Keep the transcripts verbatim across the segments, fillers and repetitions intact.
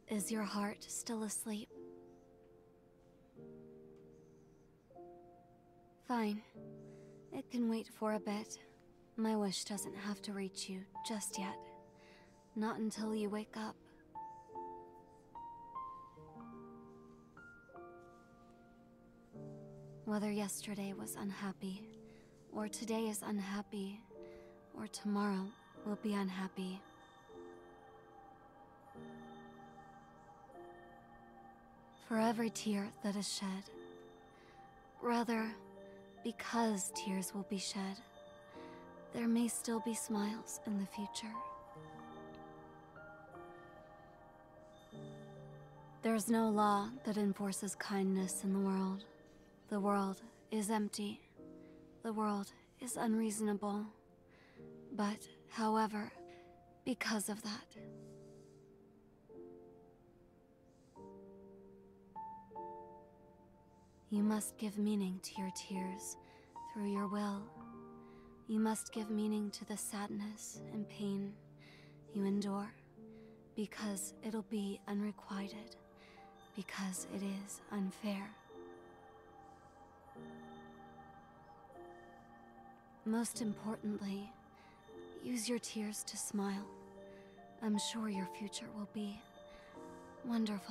Is your heart still asleep? Fine. It can wait for a bit. My wish doesn't have to reach you just yet. Not until you wake up. Whether yesterday was unhappy, or today is unhappy, or tomorrow will be unhappy. For every tear that is shed, rather, because tears will be shed, there may still be smiles in the future. There's no law that enforces kindness in the world. The world is empty. The world is unreasonable. But, however, because of that, you must give meaning to your tears through your will. You must give meaning to the sadness and pain you endure, because it'll be unrequited, because it is unfair. Most importantly, use your tears to smile. I'm sure your future will be wonderful.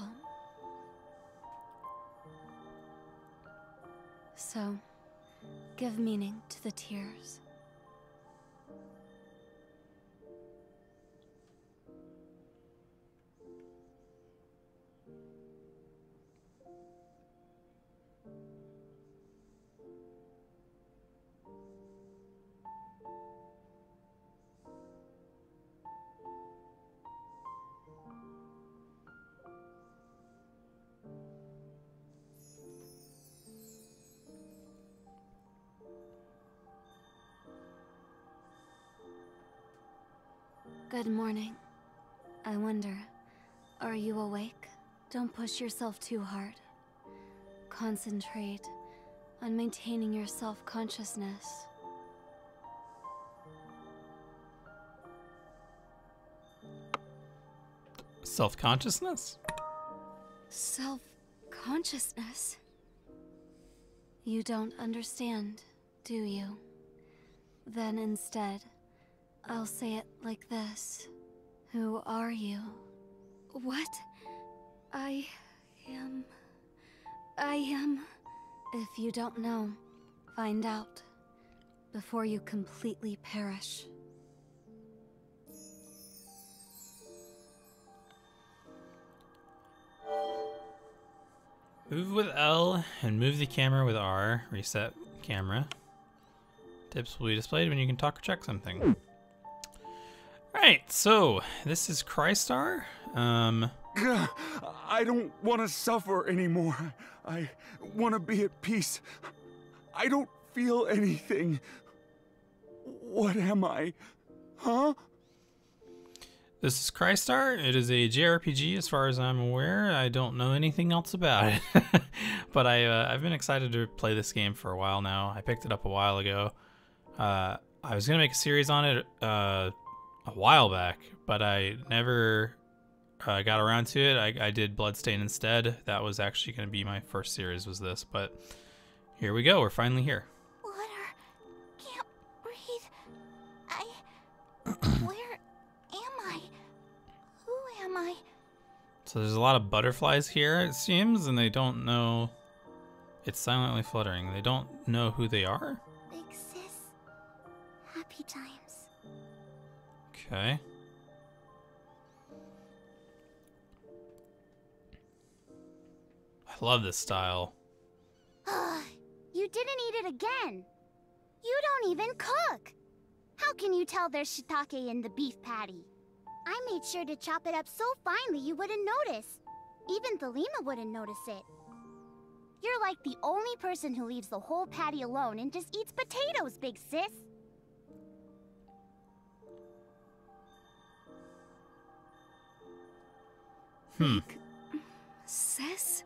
So, give meaning to the tears. Good morning. I wonder, are you awake? Don't push yourself too hard. Concentrate on maintaining your self-consciousness. Self-consciousness? Self-consciousness? You don't understand, do you? Then instead, I'll say it like this. Who are you? What? I am... I am... If you don't know, find out. Before you completely perish. Move with L and move the camera with R. Reset camera. Tips will be displayed when you can talk or check something. Alright, so this is Crystar. Um, I don't want to suffer anymore. I want to be at peace. I don't feel anything. What am I? Huh? This is Crystar. It is a J R P G as far as I'm aware. I don't know anything else about it. But I, uh, I've been excited to play this game for a while now. I picked it up a while ago. Uh, I was going to make a series on it uh, a while back, but I never uh, got around to it. I, I did Bloodstain instead. That was actually going to be my first series, was this. But here we go. We're finally here. Water. Can't breathe. I... Where am I? Who am I? So there's a lot of butterflies here, it seems, and they don't know. It's silently fluttering. They don't know who they are? Big sis. Happy times. Okay. I love this style. You didn't eat it again. You don't even cook. How can you tell there's shiitake in the beef patty? I made sure to chop it up so finely you wouldn't notice. Even Thelema wouldn't notice it. You're like the only person who leaves the whole patty alone and just eats potatoes, big sis. Hmm. Sis?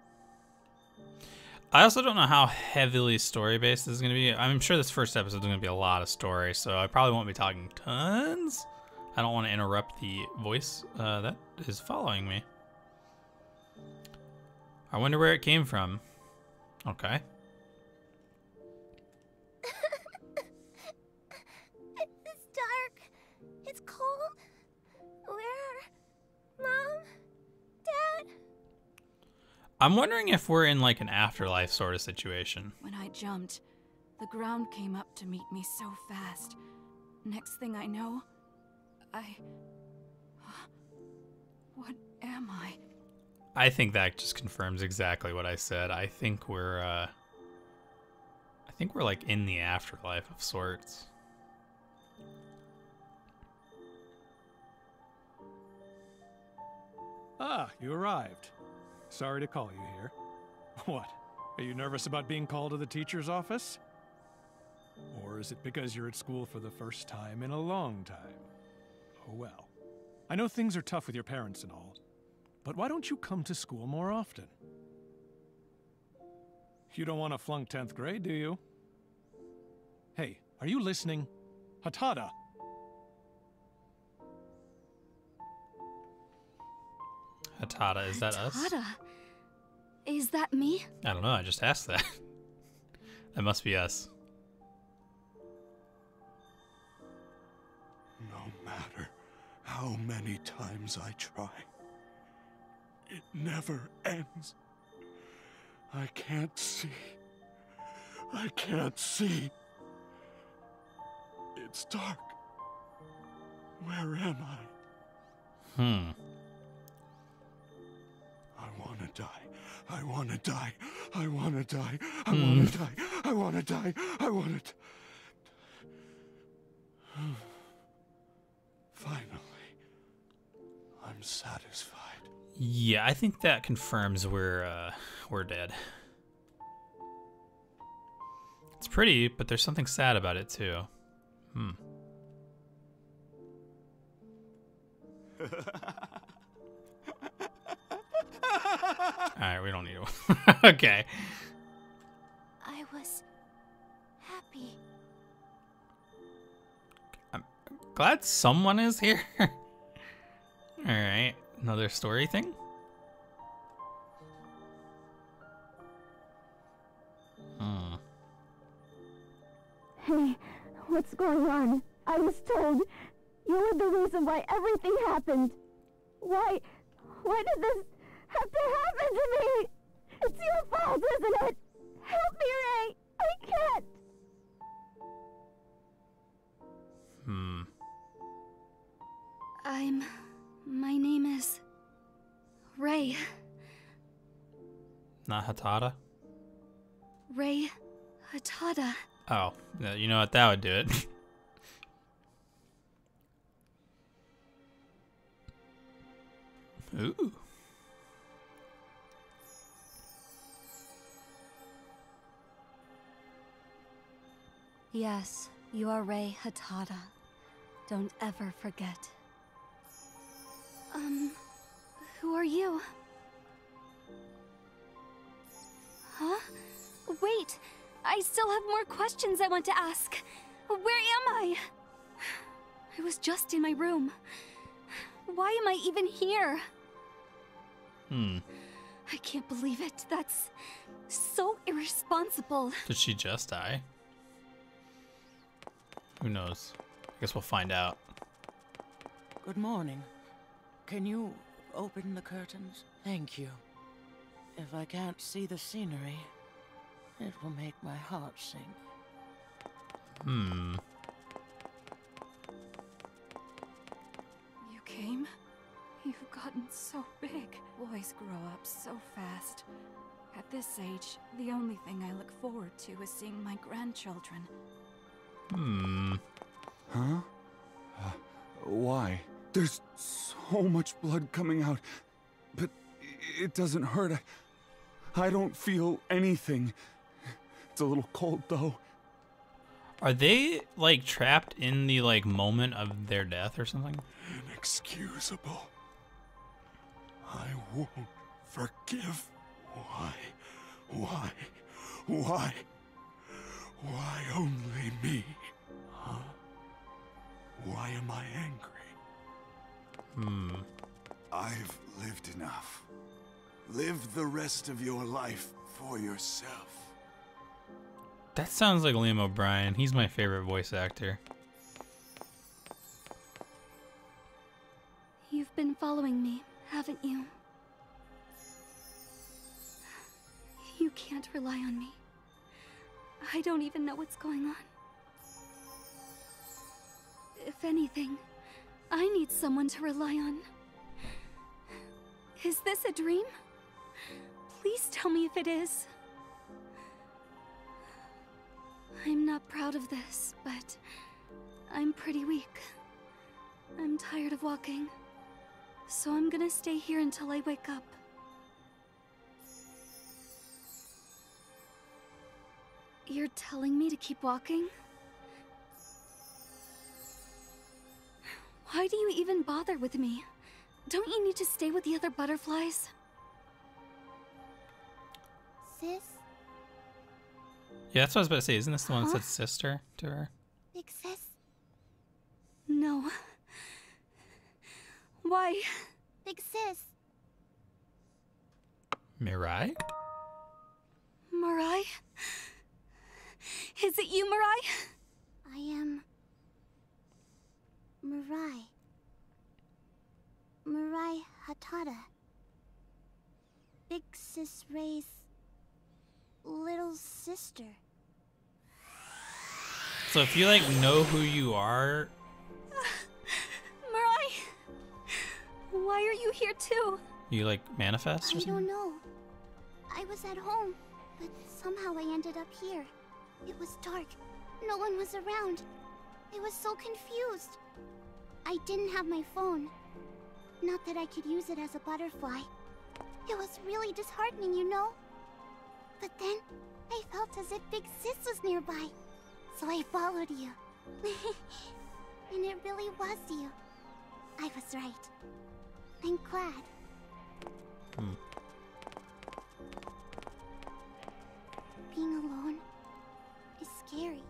I also don't know how heavily story-based this is going to be. I'm sure this first episode is going to be a lot of story, so I probably won't be talking tons. I don't want to interrupt the voice uh, that is following me. I wonder where it came from. Okay. It's dark. It's cold. Where? Mom? Dad? I'm wondering if we're in like an afterlife sort of situation. When I jumped, the ground came up to meet me so fast. Next thing I know, I... What am I? I think that just confirms exactly what I said. I think we're, uh... I think we're like in the afterlife of sorts. Ah, you arrived. Sorry to call you here. What? Are you nervous about being called to the teacher's office? Or is it because you're at school for the first time in a long time? Oh well. I know things are tough with your parents and all, but why don't you come to school more often? You don't want to flunk tenth grade, do you? Hey, are you listening? Hatada! Hatada, is that us? Hatada? Is that me? I don't know, I just asked that. That must be us. No matter how many times I try, it never ends. I can't see. I can't see. It's dark. Where am I? Hmm. I want to die. I want to die. I want to die. I Hmm. want to die. I want to die. I want to. Finally, I'm satisfied. Yeah, I think that confirms we're, uh, we're dead. It's pretty, but there's something sad about it, too. Hmm. Alright, we don't need to. Okay. I was happy. Glad someone is here. Alright, another story thing? Hmm. Hey, what's going on? I was told you were the reason why everything happened. Why, why did this have to happen to me? It's your fault, isn't it? Help me, Rei! I can't! Hmm. I'm... My name is... Rei. Not Hatada? Rei Hatada. Oh, yeah, you know what? That would do it. Ooh. Yes, you are Rei Hatada. Don't ever forget. Um, who are you? Huh? Wait! I still have more questions I want to ask. Where am I? I was just in my room. Why am I even here? Hmm. I can't believe it. That's so irresponsible. Did she just die? Who knows? I guess we'll find out. Good morning. Can you open the curtains? Thank you. If I can't see the scenery, it will make my heart sink. Hmm. You came? You've gotten so big. Boys grow up so fast. At this age, the only thing I look forward to is seeing my grandchildren. Hmm. Huh? Uh, why? There's so much blood coming out, but it doesn't hurt. I, I don't feel anything. It's a little cold, though. Are they, like, trapped in the, like, moment of their death or something? Inexcusable. I won't forgive. Why? Why? Why? Why only me? Huh? Why am I angry? Hmm. I've lived enough. Live the rest of your life for yourself. That sounds like Liam O'Brien. He's my favorite voice actor. You've been following me, haven't you? You can't rely on me. I don't even know what's going on. If anything, I need someone to rely on. Is this a dream? Please tell me if it is. I'm not proud of this, but I'm pretty weak. I'm tired of walking, so I'm gonna stay here until I wake up. You're telling me to keep walking? Why do you even bother with me? Don't you need to stay with the other butterflies? Sis? Yeah, that's what I was about to say. Isn't this the one that Huh? said sister to her? Big sis? No. Why? Big sis? Mirai? Mirai? Is it you, Mirai? I am... Rei. Rei Hatada. Big sis Rei's... little sister. So if you like know who you are, Mirai! Why are you here too? you like manifest or I something? don't know. I was at home, but somehow I ended up here. It was dark. No one was around. I was so confused. I didn't have my phone. Not that I could use it as a butterfly. It was really disheartening, you know? But then, I felt as if Big Sis was nearby. So I followed you. And it really was you. I was right. I'm glad. Hmm. Being alone is scary.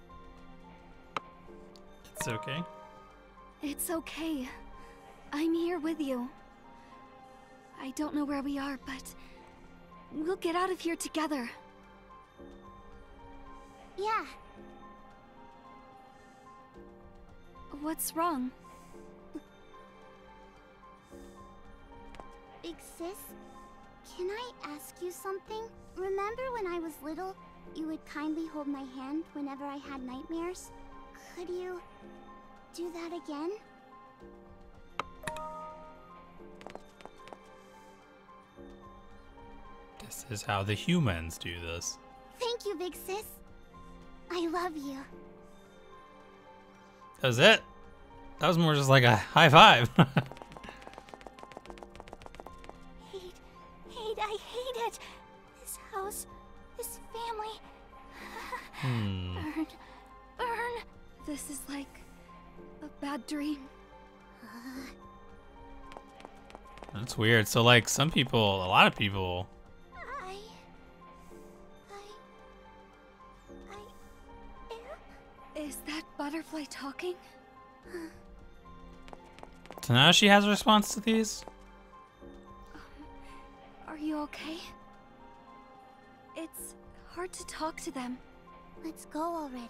It's okay. It's okay. I'm here with you. I don't know where we are, but we'll get out of here together. Yeah. What's wrong? Big sis, can I ask you something? Remember when I was little, you would kindly hold my hand whenever I had nightmares? Could you do that again? This is how the humans do this. Thank you, Big sis. I love you. That was it. That was more just like a high five. Hate, hate, I hate it. This house, this family. Hmm. Burn, burn. This is like a bad dream. Uh, That's weird. So like some people, a lot of people. I, I, I am. Is that butterfly talking? So now she has a response to these? Are you okay? It's hard to talk to them. Let's go already.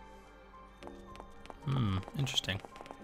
Hmm, interesting.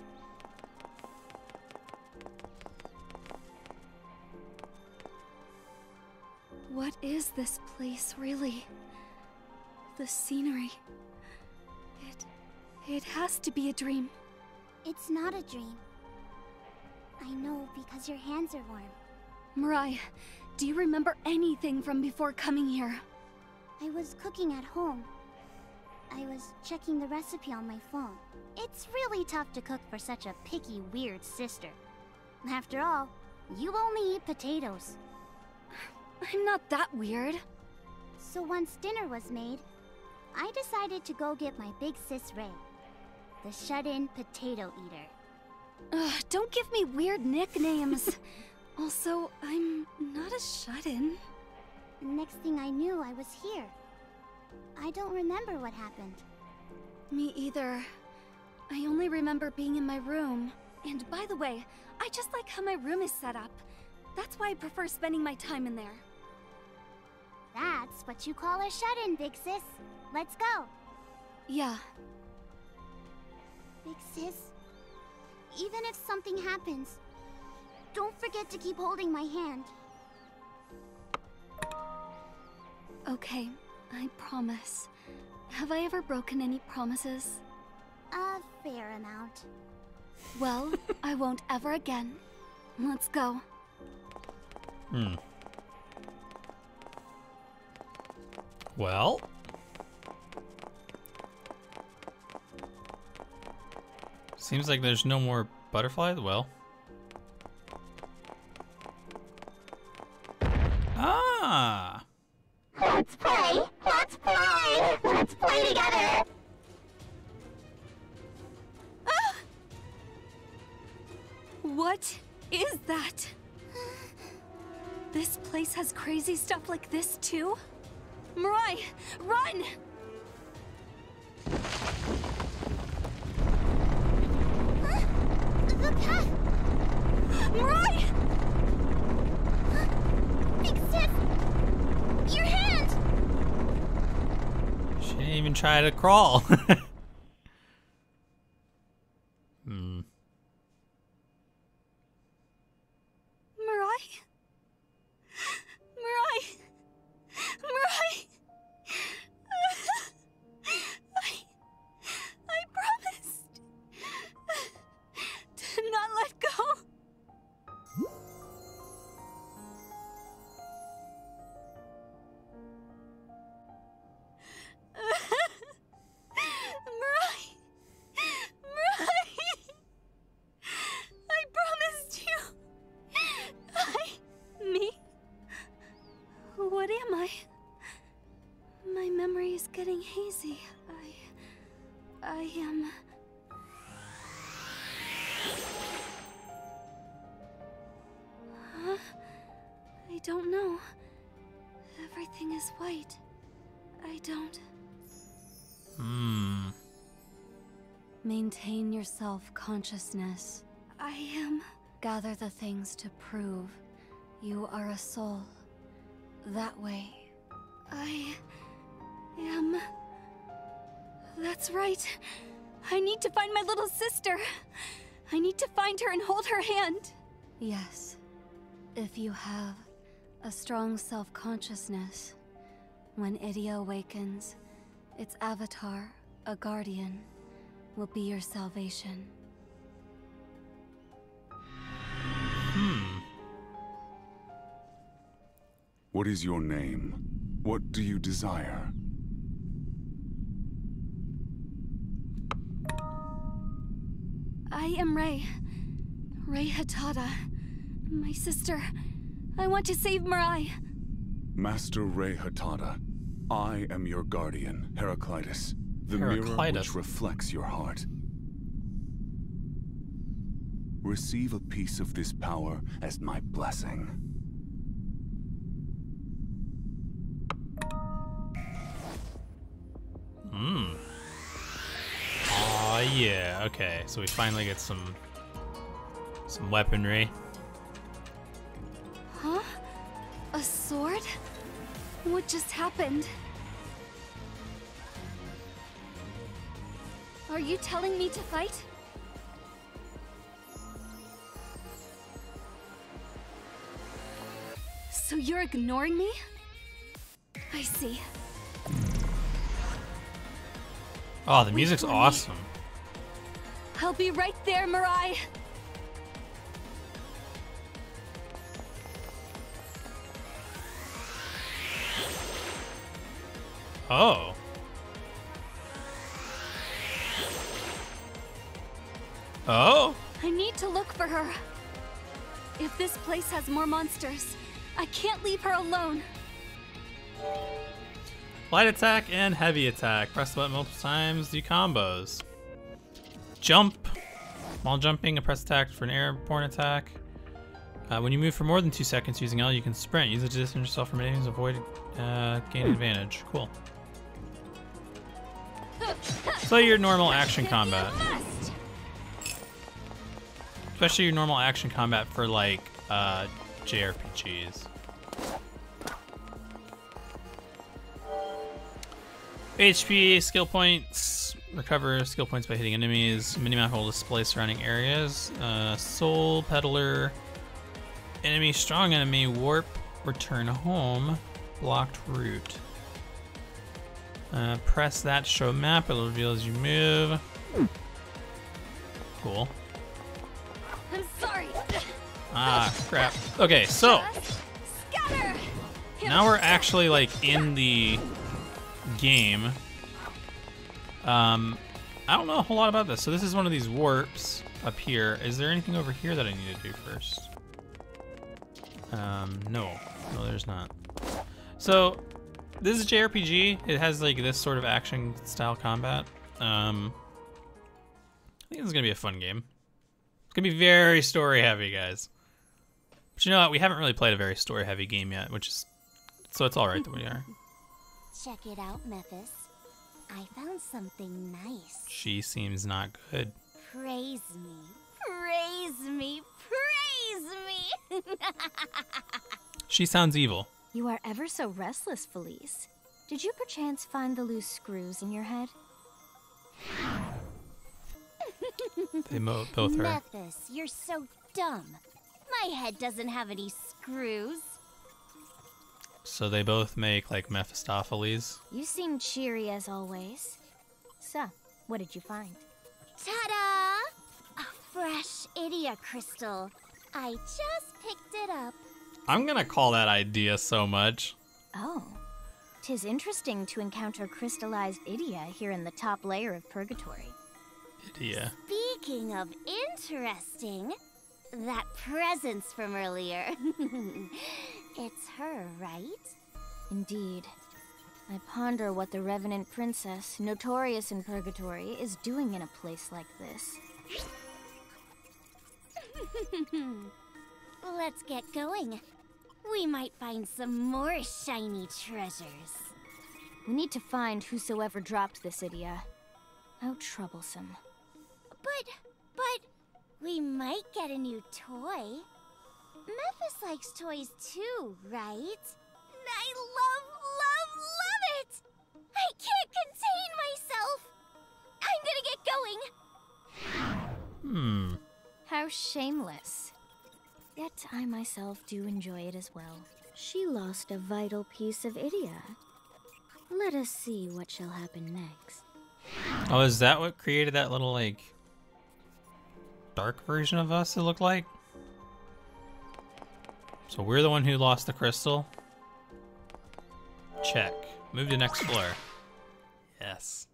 What is this place, really? The scenery. It... it has to be a dream. It's not a dream. I know because your hands are warm. Mirai, do you remember anything from before coming here? I was cooking at home. I was checking the recipe on my phone. It's really tough to cook for such a picky, weird sister. After all, you only eat potatoes. I'm not that weird. So once dinner was made, I decided to go get my big sis Rei, the shut-in potato eater. Ugh, don't give me weird nicknames. Also, I'm not a shut-in. The next thing I knew, I was here. I don't remember what happened. Me either. I only remember being in my room. And by the way, I just like how my room is set up. That's why I prefer spending my time in there. That's what you call a shut-in, big sis. Let's go. Yeah. Big sis, even if something happens, don't forget to keep holding my hand. Okay, I promise. Have I ever broken any promises? A fair amount. Well, I won't ever again. Let's go. Hmm. Well. Seems like there's no more butterflies. Well. Ah! Let's play! Let's play! Let's play together! Ah! What is that? This place has crazy stuff like this too? Mirai, run! Huh? The path! Mirai! Big sis! Your hand! She didn't even try to crawl. Hmm. Mirai? Mirai! Mirai! I... I promised to not let go. Mirai! Mirai! I promised you. I... Me? What am I? My memory is getting hazy. I... I am... Huh? I don't know. Everything is white. I don't... Hmm. Maintain your self-consciousness. I am... Gather the things to prove you are a soul. That way. I... am... That's right. I need to find my little sister. I need to find her and hold her hand. Yes. If you have a strong self-consciousness, when Idia awakens, its avatar, a guardian, will be your salvation. Hmm. What is your name? What do you desire? I am Rei. Rei Hatada. My sister. I want to save Mirai. Master Rei Hatada, I am your guardian, Heraclitus, the mirror Heraclitus. which reflects your heart. Receive a piece of this power as my blessing. Hmm. Aw, yeah. Okay, so we finally get some some weaponry. Huh? A sword? What just happened? Are you telling me to fight? So you're ignoring me? I see. Oh, the music's for me. awesome. I'll be right there, Mirai. Oh. Oh? I need to look for her. If this place has more monsters, I can't leave her alone. Light attack and heavy attack. Press the button multiple times, do combos. Jump. While jumping, a press attack for an airborne attack. Uh, when you move for more than two seconds using L, you can sprint. Use it to distance yourself from enemies, avoid uh, gain advantage. Cool. So your normal action combat. Especially your normal action combat for like uh, J R P Gs. H P, skill points, recover skill points by hitting enemies. Minimap will display surrounding areas. Uh, soul, peddler, enemy, strong enemy, warp, return home, blocked route. Uh, press that to show a map, it'll reveal as you move. Cool. I'm sorry. Ah, crap. Okay, so Scatter. now we're actually like in the game. Um, I don't know a whole lot about this. So this is one of these warps up here. Is there anything over here that I need to do first? Um, no. No, there's not. So this is J R P G. It has like this sort of action style combat. Um, I think this is gonna be a fun game. It's gonna be very story heavy, guys. But you know what? We haven't really played a very story heavy game yet, which is so it's all right that we are. Check it out, Memphis. I found something nice. She seems not good. Praise me. Praise me. Praise me. She sounds evil. You are ever so restless, Felice. Did you perchance find the loose screws in your head? They mo both are. Memphis, you're so dumb. My head doesn't have any screws. So they both make like Mephistopheles. You seem cheery as always. So, what did you find? Ta-da! A fresh Idia crystal. I just picked it up. I'm gonna call that idea so much. Oh. 'Tis interesting to encounter crystallized Idia here in the top layer of Purgatory. Idea. Speaking of interesting, that presence from earlier. It's her, right? Indeed. I ponder what the Revenant Princess, notorious in Purgatory, is doing in a place like this. Let's get going. We might find some more shiny treasures. We need to find whosoever dropped this Idia. How troublesome. But, but, we might get a new toy. Memphis likes toys too, right? I love, love, love it! I can't contain myself! I'm gonna get going! Hmm. How shameless. Yet I myself do enjoy it as well. She lost a vital piece of Idia. Let us see what shall happen next. Oh, is that what created that little like dark version of us, it looked like? So we're the one who lost the crystal? Check. Move to next floor. Yes.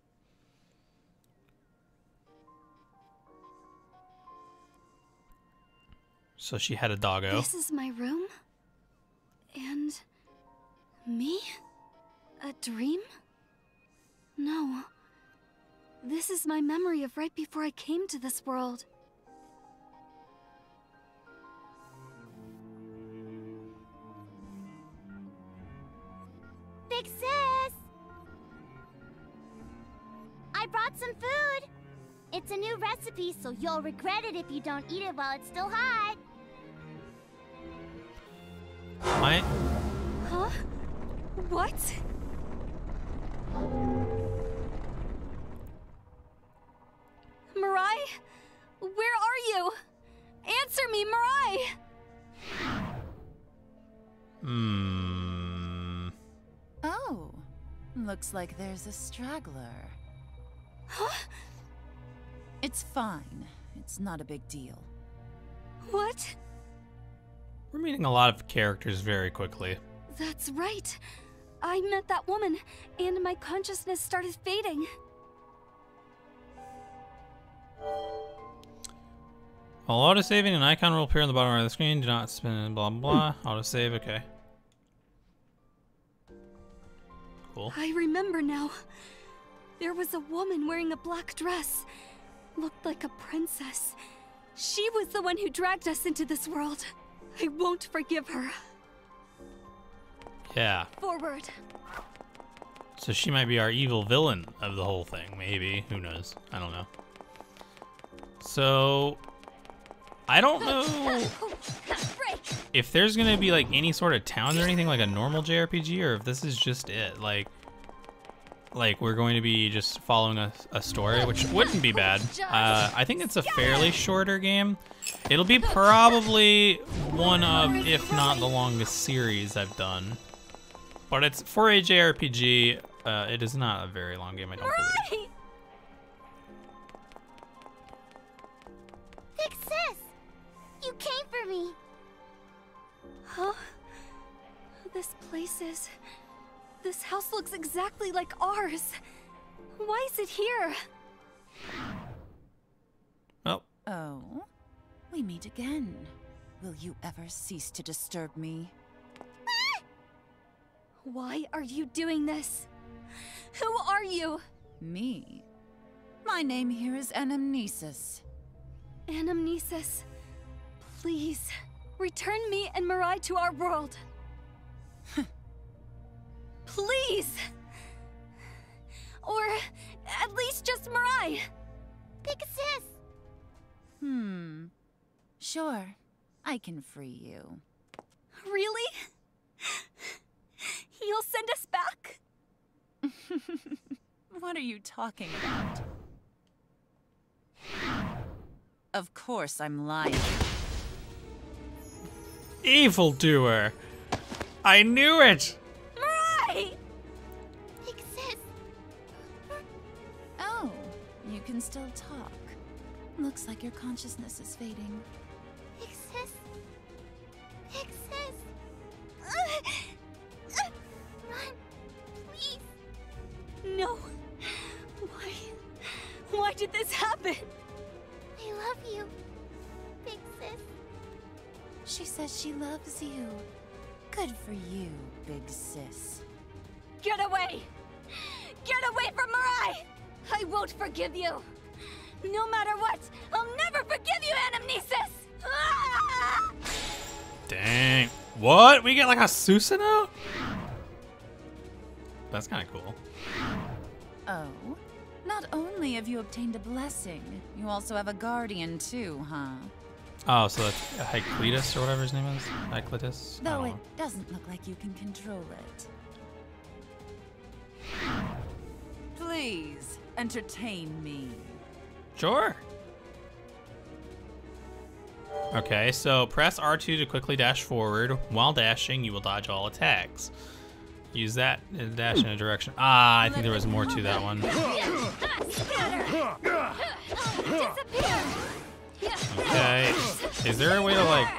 So she had a doggo. This is my room? And me? A dream? No. This is my memory of right before I came to this world. Big sis! I brought some food! It's a new recipe, so you'll regret it if you don't eat it while it's still hot. My Huh? What? Mirai? Where are you? Answer me, Mirai! Hmm. Oh, looks like there's a straggler. Huh? It's fine. It's not a big deal. What? We're meeting a lot of characters very quickly. That's right. I met that woman, and my consciousness started fading. While auto-saving, an icon will appear on the bottom right of the screen. Do not spin blah blah. Auto-save, okay. Cool. I remember now. There was a woman wearing a black dress. Looked like a princess. She was the one who dragged us into this world. I won't forgive her. Yeah. Forward. So she might be our evil villain of the whole thing, maybe. Who knows? I don't know. So I don't know. Break. if there's gonna be like any sort of town or anything like a normal J R P G, or if this is just it. Like, like we're going to be just following a, a story, which wouldn't be bad. Uh, I think it's a fairly shorter game. It'll be probably one of, if not the longest series I've done. But it's for a J R P G. Uh, it is not a very long game, I don't believe. Big sis! You came for me! Huh? This place is... This house looks exactly like ours. Why is it here? Well. Oh? We meet again. Will you ever cease to disturb me? Why are you doing this? Who are you? Me? My name here is Anamnesis. Anamnesis, please, return me and Mirai to our world. Please! Or at least just Mirai. Big sis! Hmm. Sure. I can free you. Really? You'll send us back? What are you talking about? Of course I'm lying. Evildoer! I knew it! Mirai! Big sis! Oh, you can still talk. Looks like your consciousness is fading. Big sis? Big sis! Run, please! No. Why? Why did this happen? I love you, Big sis. She says she loves you. Good for you, big sis. Get away! Get away from Mirai! I won't forgive you. No matter what, I'll never forgive you, Anamnesis! Ah! Dang. What? We get like a Susanoo? That's kind of cool. Oh? Not only have you obtained a blessing, you also have a guardian too, huh? Oh, so that's Hycletus or whatever his name is? Hycletus? I Though don't it know. doesn't look like you can control it. Please, entertain me. Sure. Okay, so press R two to quickly dash forward. While dashing, you will dodge all attacks. Use that to dash in a direction. Ah, I think there was more to that one. Okay. Is there a way to like...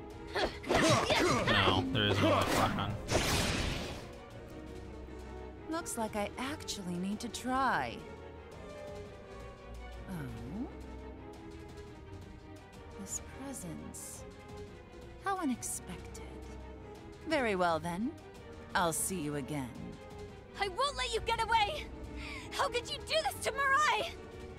No, there is no like lock on. Looks like I actually need to try. Oh? This presence. How unexpected. Very well then. I'll see you again. I won't let you get away! How could you do this to Mirai?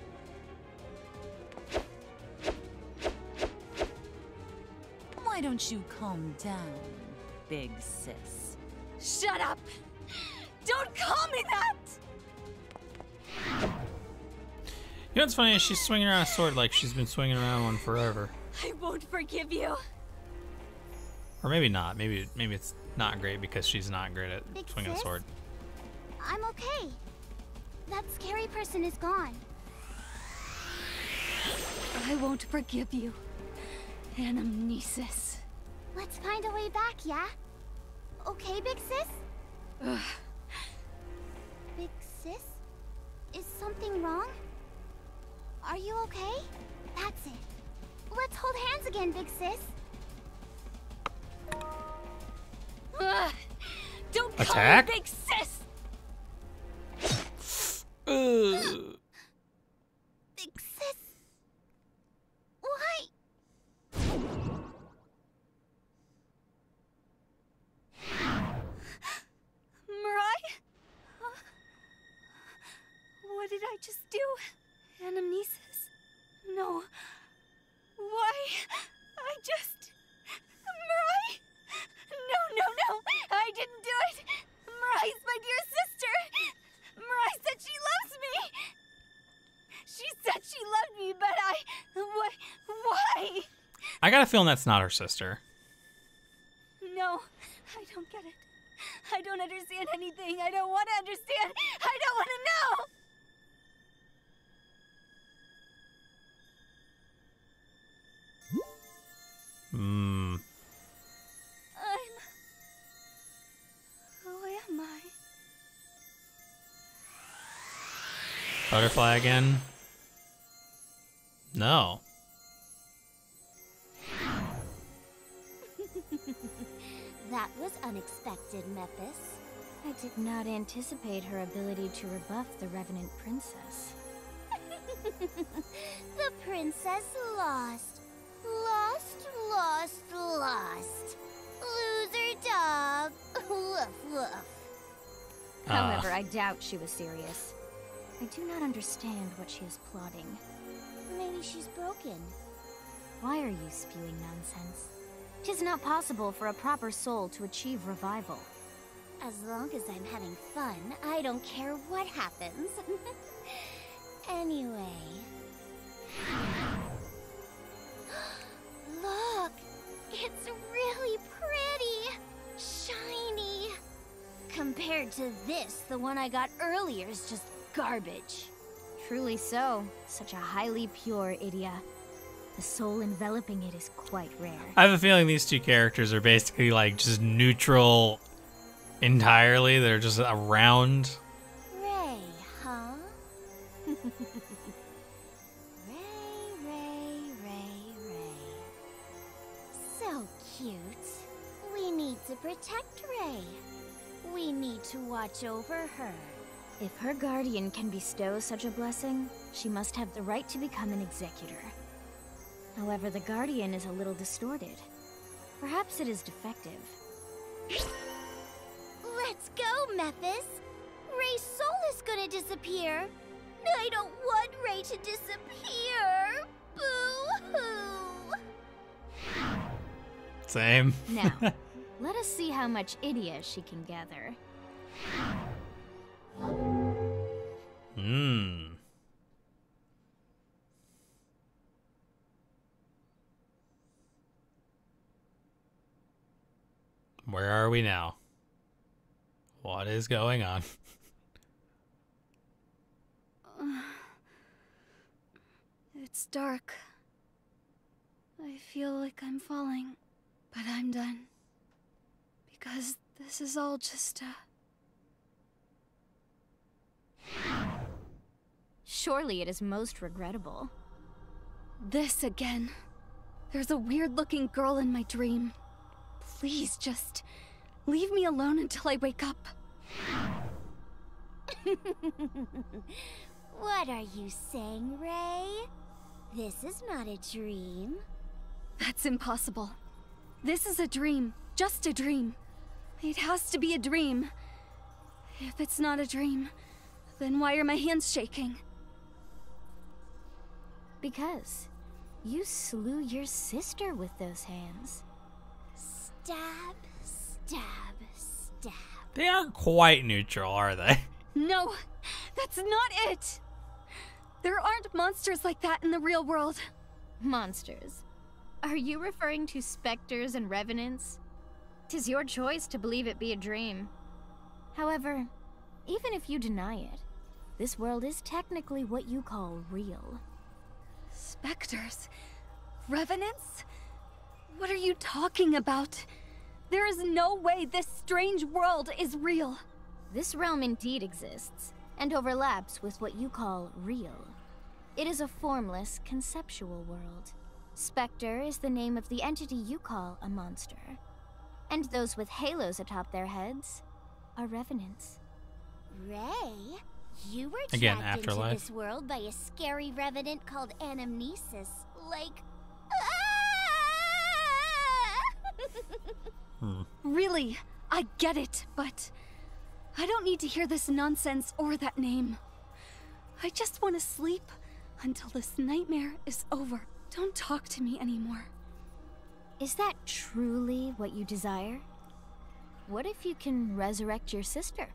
Why don't you calm down, big sis? Shut up! Don't call me that! You know what's funny is she's swinging around a sword like she's been swinging around one forever. I won't forgive you. Or maybe not. Maybe maybe it's not great because she's not great at Big swinging a sis? sword. I'm okay. That scary person is gone. I won't forgive you, Anamnesis. Let's find a way back, yeah? Okay, Big sis? Ugh. Big sis? Is something wrong? Are you okay? That's it. Let's hold hands again, Big sis. Ugh. Don't call Attack? me Big Sis! Ugh. Big sis? Why? Mirai? Huh? What did I just do? Anamnesis? No. Why? I just... Mirai? No, no, no! I didn't do it! Mirai's my dear sister! Mirai said she loves me! She said she loved me, but I... What? Why? I got a feeling that's not her sister. understand anything. I don't want to understand. I don't want to know. Hmm. I'm... Who am I? Butterfly again? No. That was unexpected, Mephis. I did not anticipate her ability to rebuff the Revenant Princess. The princess lost. Lost, lost, lost. Loser dog. Woof, woof. However, I doubt she was serious. I do not understand what she is plotting. Maybe she's broken. Why are you spewing nonsense? 'Tis not possible for a proper soul to achieve revival. As long as I'm having fun, I don't care what happens. Anyway... Look! It's really pretty! Shiny! Compared to this, the one I got earlier is just garbage. Truly so. Such a highly pure Idia. The soul enveloping it is quite rare. I have a feeling these two characters are basically like just neutral entirely. They're just around. Rei, huh? Rei, Rei, Rei, Rei. So cute. We need to protect Rei. We need to watch over her. If her guardian can bestow such a blessing, she must have the right to become an executor. However, the guardian is a little distorted. Perhaps it is defective. Let's go, Mephis! Rei's soul is gonna disappear! I don't want Rei to disappear! Boo-hoo! Same. Now, let us see how much Idia she can gather. Hmm. Where are we now? What is going on? It's dark. I feel like I'm falling, but I'm done. Because this is all just a... Surely it is most regrettable. This again. There's a weird-looking girl in my dream. Please just leave me alone until I wake up. What are you saying, Rei? This is not a dream. That's impossible. This is a dream. Just a dream. It has to be a dream. If it's not a dream, then why are my hands shaking? Because you slew your sister with those hands. Stab, stab, stab. They aren't quite neutral, are they? No, that's not it! There aren't monsters like that in the real world. Monsters? Are you referring to specters and revenants? 'Tis your choice to believe it be a dream. However, even if you deny it, this world is technically what you call real. Specters? Revenants? What are you talking about? There is no way this strange world is real. This realm indeed exists, and overlaps with what you call real. It is a formless, conceptual world. Spectre is the name of the entity you call a monster. And those with halos atop their heads are revenants. Rei, you were Again, trapped afterlife. into this world by a scary revenant called Anamnesis. Like... Hmm. Really, I get it, but I don't need to hear this nonsense or that name. I just want to sleep until this nightmare is over. Don't talk to me anymore. Is that truly what you desire? What if you can resurrect your sister?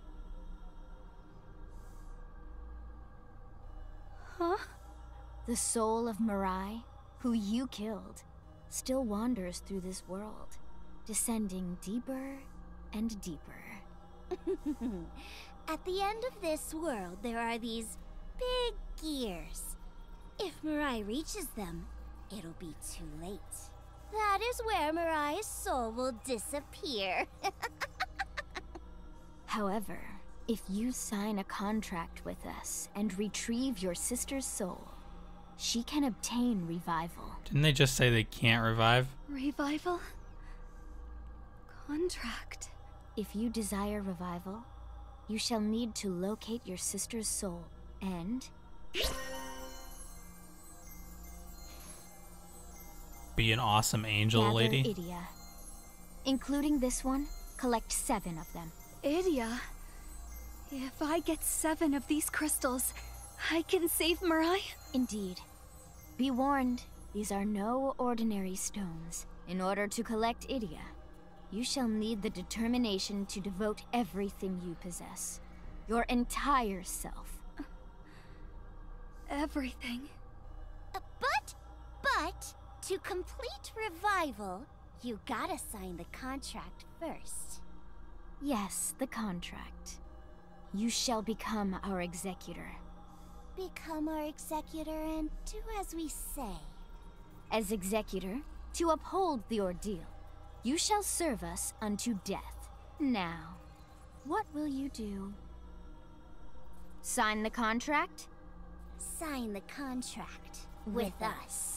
Huh? The soul of Mirai, who you killed, still wanders through this world, descending deeper and deeper. At the end of this world, there are these big gears. If Mirai reaches them, it'll be too late. That is where Mirai's soul will disappear. However, if you sign a contract with us and retrieve your sister's soul, she can obtain revival. Didn't they just say they can't revive? Revival? Contract. If you desire revival, you shall need to locate your sister's soul and... be an awesome angel gather lady. Idia. Including this one, collect seven of them. Idia? If I get seven of these crystals, I can save Mirai? Indeed. Be warned, these are no ordinary stones. In order to collect Idia, you shall need the determination to devote everything you possess. Your entire self. Everything? Uh, but, but, to complete revival, you gotta sign the contract first. Yes, the contract. You shall become our executor. Become our executor and do as we say. As executor, to uphold the ordeal, you shall serve us unto death. Now, what will you do? Sign the contract? Sign the contract with us.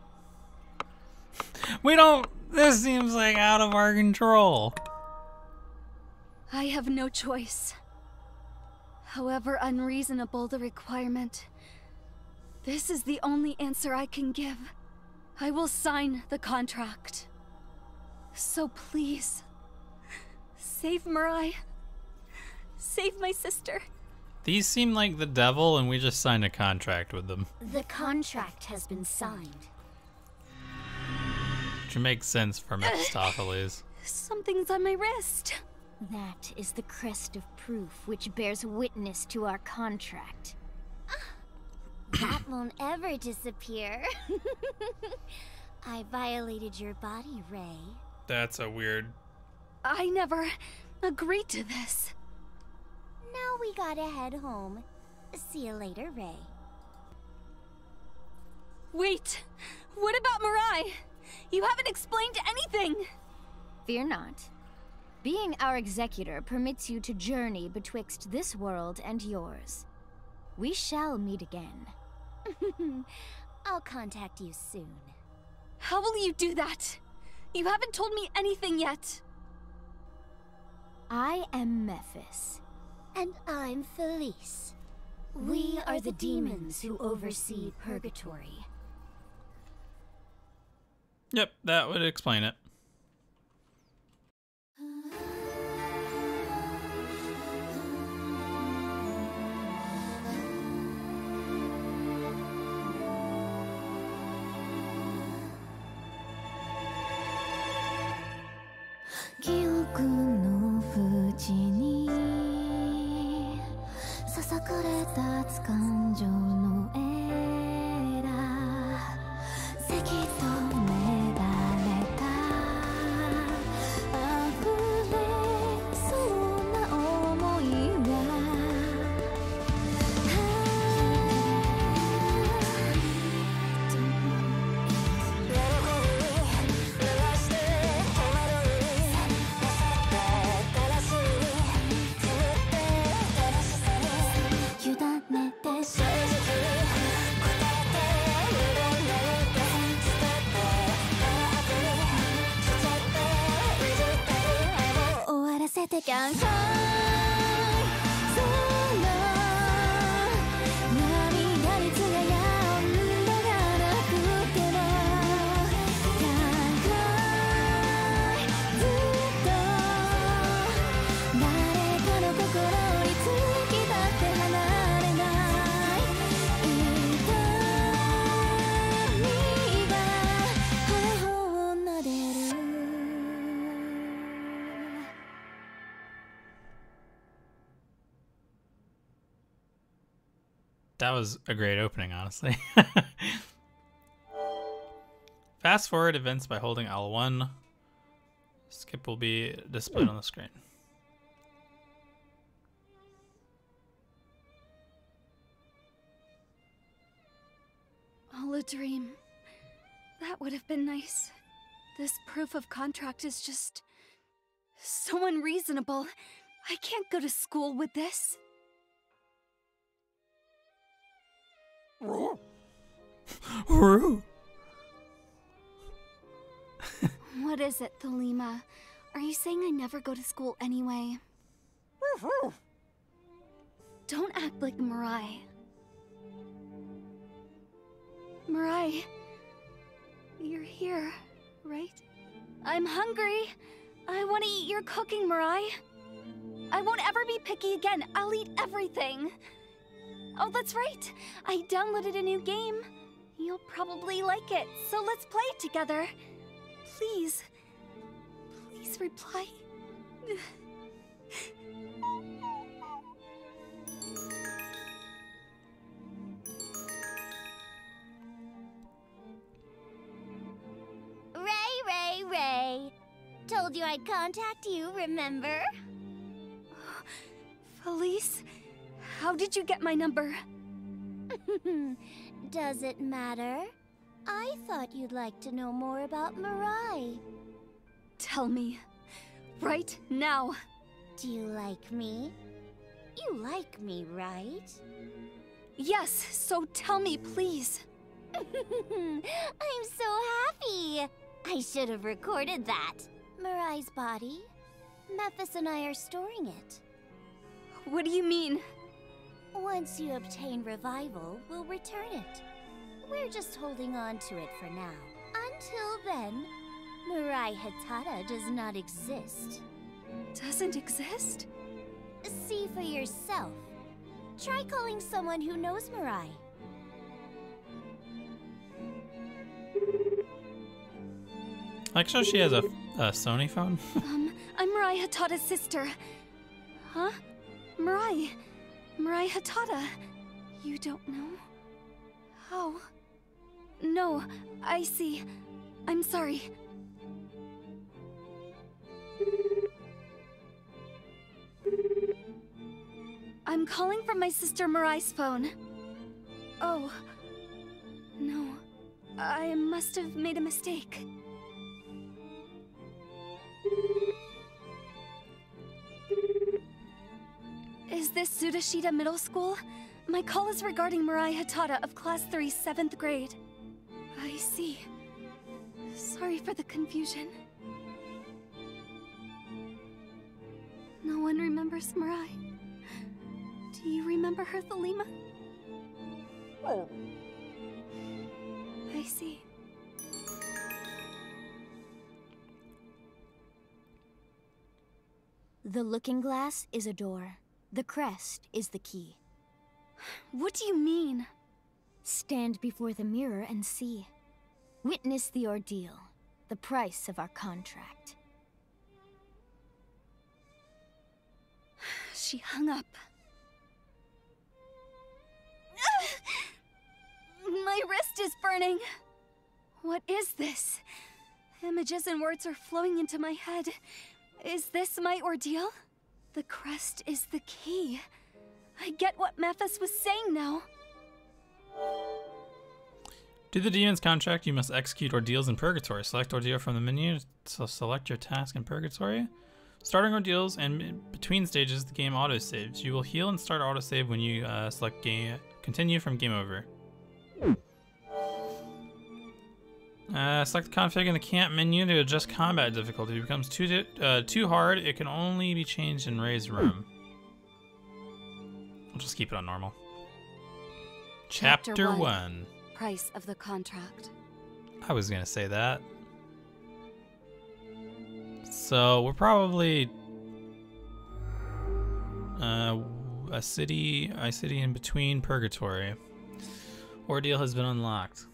We don't... This seems like out of our control. I have no choice. However unreasonable the requirement, this is the only answer I can give. I will sign the contract. So please, save Mirai. Save my sister. These seem like the devil, and we just signed a contract with them. The contract has been signed. Which makes sense for Mephistopheles. Something's on my wrist. That is the crest of proof which bears witness to our contract. That won't ever disappear. I violated your body, Rei. That's a weird... I never agreed to this. Now we gotta head home. See you later, Rei. Wait! What about Mirai? You haven't explained anything! Fear not. Being our executor permits you to journey betwixt this world and yours. We shall meet again. I'll contact you soon. How will you do that? You haven't told me anything yet. I am Mephis. And I'm Felice. We are the demons who oversee Purgatory. Yep, that would explain it. That was a great opening, honestly. Fast forward events by holding L one. Skip will be displayed on the screen. all a dream. That would have been nice. This proof of contract is just so unreasonable. I can't go to school with this. What is it, Thelema? Are you saying I never go to school anyway? Don't act like Mirai. Mirai, you're here, right? I'm hungry. I want to eat your cooking, Mirai. I won't ever be picky again. I'll eat everything. Oh, that's right. I downloaded a new game. You'll probably like it, so let's play it together. Please. Please reply. Rei, Rei, Rei. Told you I'd contact you, remember? Felice, how did you get my number? Does it matter? I thought you'd like to know more about Mirai. Tell me. Right now. Do you like me? You like me, right? Yes, so tell me, please. I'm so happy! I should have recorded that. Mirai's body. Memphis and I are storing it. What do you mean? Once you obtain revival, we'll return it. We're just holding on to it for now. Until then, Rei Hatada does not exist. Doesn't exist? See for yourself. Try calling someone who knows Mirai. Like, so she has a, a Sony phone? um, I'm Rei Hatada's sister. Huh? Mirai. Rei Hatada. You don't know? How? No, I see. I'm sorry. I'm calling from my sister Mirai's phone. Oh. No. I must have made a mistake. Is this Sudashita Middle School? My call is regarding Rei Hatada of Class three, seventh grade. I see. Sorry for the confusion. No one remembers Mirai. Do you remember her, Thelema? Oh. I see. The looking glass is a door. The crest is the key. What do you mean? Stand before the mirror and see. Witness the ordeal, the price of our contract. She hung up. My wrist is burning. What is this? Images and words are flowing into my head. Is this my ordeal? The crest is the key. I get what Memphis was saying now. Do the demon's contract, you must execute ordeals in Purgatory. Select ordeal from the menu, so select your task in Purgatory. Starting ordeals and in between stages, the game auto-saves. You will heal and start autosave when you uh, select game, continue from game over. Uh, select the config in the camp menu to adjust combat difficulty. If it becomes too, uh, too hard, it can only be changed in Rei's room. I'll just keep it on normal. Chapter, Chapter one. one. Price of the contract. I was gonna say that. So we're probably uh, a city, a city in between Purgatory. Ordeal has been unlocked.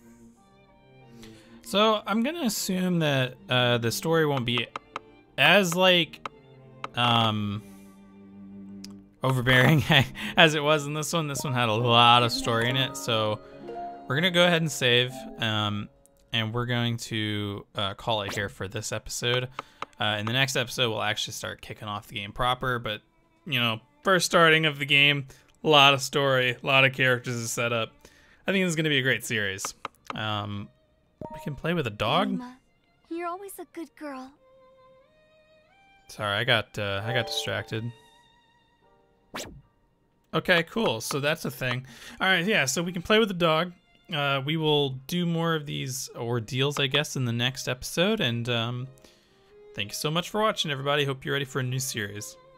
So I'm gonna assume that uh, the story won't be as like um, overbearing as it was in this one. This one had a lot of story in it, so we're gonna go ahead and save, um, and we're going to uh, call it here for this episode. Uh, in the next episode, we'll actually start kicking off the game proper. But you know, first starting of the game, a lot of story, a lot of characters to set up. I think this is gonna be a great series. Um, we can play with a dog. Anima, you're always a good girl. Sorry, I got uh, I got distracted. Okay, cool. So that's a thing. All right, yeah. So we can play with the dog. Uh, we will do more of these ordeals, I guess, in the next episode. And um, thank you so much for watching, everybody. Hope you're ready for a new series.